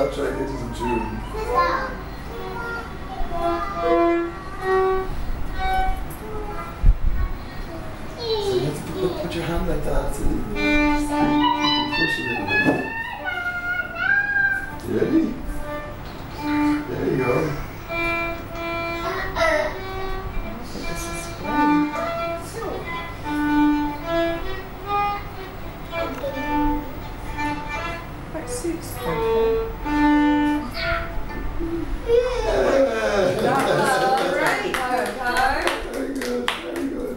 I'll try to get you some tune. So you have to put your hand like that. So you can push it a little bit. You ready? There you go. This is great. That suits perfect. Great, Coco. Very good, very good.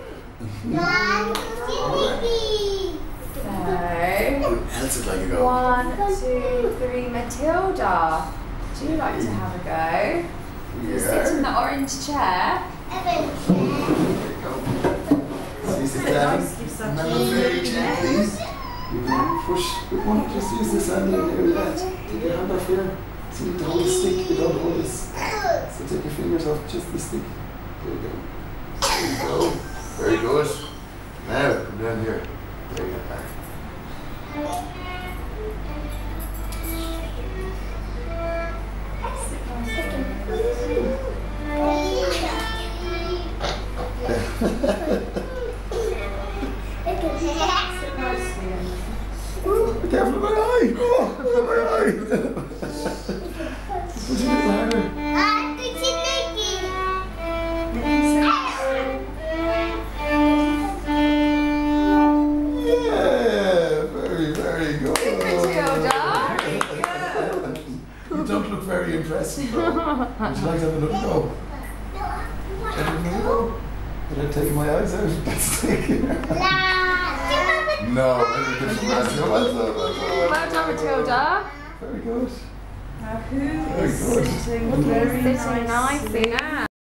So, Else would like to go. 1, 2, 3, Matilda. Do you like to have a go? You sit in the orange chair. There you go. See, sit down. Remember very gently. You can push with one, just use this hand here, there, that. Take your hand off here. So you need to hold the stick, you don't hold this. So take your fingers off just the stick. There you go. There you go. Very good. Now, come down here. There you go. Be careful of my eye! Oh, my eye! Push it a little harder. Yeah, very, very good. Matilda. You don't look very impressed. Would you like to have a look? Go. Did I take my eyes out? Let's take it. No, maybe give some rest. Well done, Matilda. Very good. Now who Very is good. sitting very Sitting nicely now.